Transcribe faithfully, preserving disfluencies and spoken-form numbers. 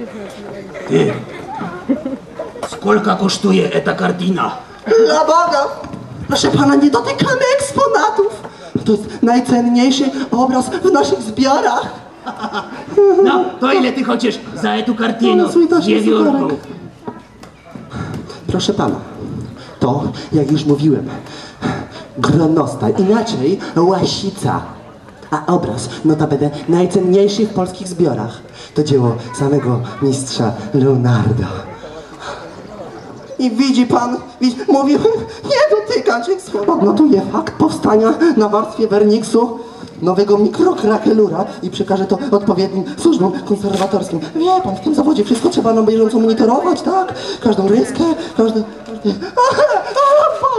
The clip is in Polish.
Ty, skolka kosztuje eta kartina? Dla Boga! Proszę pana, nie dotykamy eksponatów! To jest najcenniejszy obraz w naszych zbiorach! No, to ile ty chociaż za etu kartino? No, Wiewiórku. Proszę pana, to, jak już mówiłem, gronostal, inaczej łasica. A obraz, notabene najcenniejszy w polskich zbiorach, to dzieło samego mistrza Leonardo. I widzi pan, widzi, mówiłem, nie dotykać eksponat. Notuję fakt powstania na warstwie werniksu nowego mikrokrakelura i przekażę to odpowiednim służbom konserwatorskim. Wie pan, w tym zawodzie wszystko trzeba na bieżąco monitorować, tak? Każdą ryskę, każdy... każdy...